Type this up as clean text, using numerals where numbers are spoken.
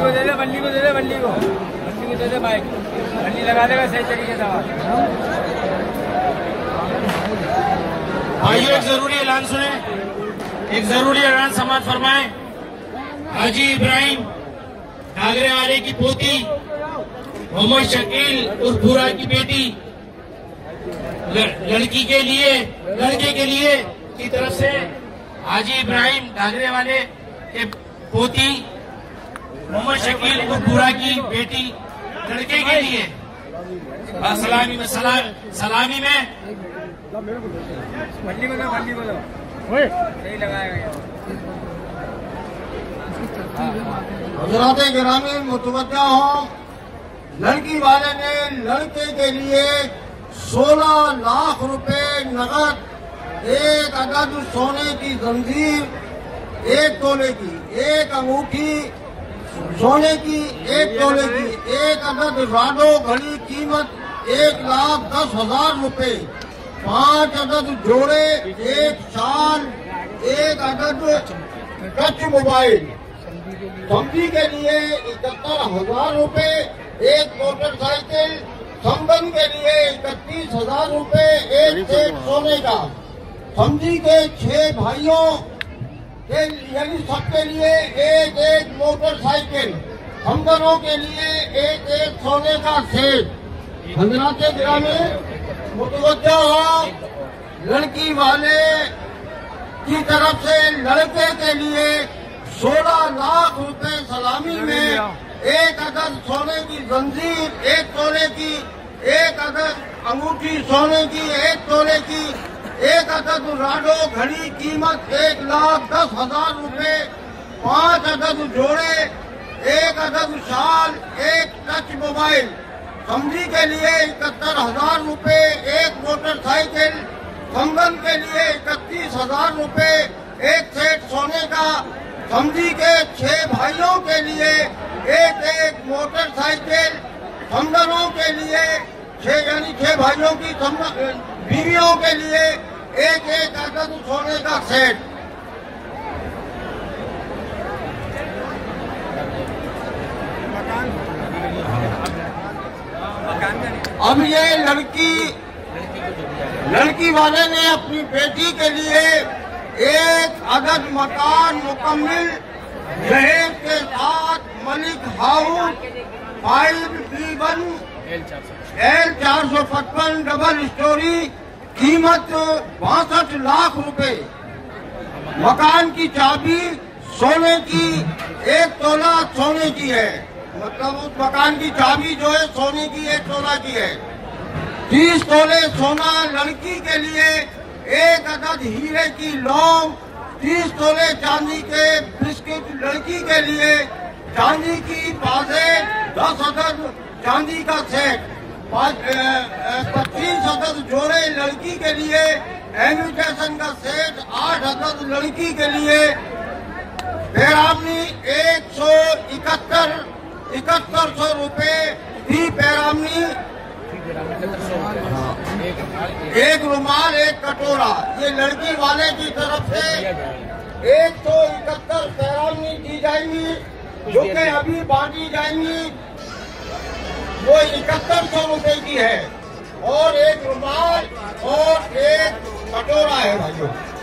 को दे दे, बल्ली को दे दे, बल्ली को दे दे माइक, बल्ली लगा देगा सही तरीके से। भाइयों, एक जरूरी ऐलान सुने, एक जरूरी ऐलान समाज फरमाए। हाजी इब्राहिम नागरे वाले की पोती मोहम्मद शकील उर्फ भूरा की बेटी लड़के के लिए की तरफ से हाजी इब्राहिम नागरे वाले के पोती मोहम्मद शकील उर्फ भूरा की बेटी लड़के के लिए सलामी में सलामी में बल्ली को दो सही लगाएगा। हजरात गिरामी मुतवज्जा हो, लड़की वाले ने लड़के के लिए 16 लाख रुपए नगद, एक अदद सोने की जंजीर 1 तोले की, एक अंगूठी सोने की 1 तोले की, एक अदद राडो घड़ी कीमत 1,10,000 रुपए, 5 अदद जोड़े, एक शाल, एक अदद टच मोबाइल, समझी के लिए 71,000 रुपए, एक मोटरसाइकिल, संगम के लिए 31,000 रुपए, एक सेट सोने का, समझी के 6 भाइयों के यानी सबके लिए एक मोटरसाइकिल, हमदनों के लिए एक सोने का सेट। हजरात गिरामी मुतवज्जा हो, लड़की वाले की तरफ से लड़के के लिए 16 लाख रुपए सलामी में, एक अदद सोने की जंजीर 1 तोले की, एक अदद अंगूठी सोने की 1 तोले की, एक अदद राडो घड़ी कीमत 1,10,000 रुपए, 5 अदद जोड़े, एक अदद शाल, एक टच मोबाइल, समझी के लिए 71,000 रुपए, एक मोटरसाइकिल, कंगन के लिए 31,000 रुपए, एक सेट सोने का, समझी के 6 भाइयों के लिए एक मोटरसाइकिल, समदनों के लिए 6 भाइयों की बीवियों के लिए एक अदद सोने का सेट। अब ये लड़की वाले ने अपनी बेटी के लिए एक अदद मकान मुकम्मिल दहेज के साथ Malik house 5B1 L455 double storey, कीमत 62 लाख रुपए, मकान की चाबी सोने की 1 तोला सोने की है, मतलब उस मकान की चाबी जो है सोने की 1 तोला की है, 30 तोले सोना लड़की के लिए, एक अदद हीरे की लौंग, 30 तोले चांदी के बिस्किट लड़की के लिए, चांदी की पाजे 10 अदद चांदी का सेट, 25 अदद जोड़े लड़की के लिए, इन्विटेशन का सेट 8 अदद लड़की के लिए, पैरामनी 171,000 रुपए थी पैरामनी, एक रुमाल, एक कटोरा, ये लड़की वाले की तरफ से 171 पैरामनी दी जाएंगी, जो कि अभी बांटी जाएंगी, वो 7100 रुपए की है, और एक रुमाल और एक कटोरा है भाइयों।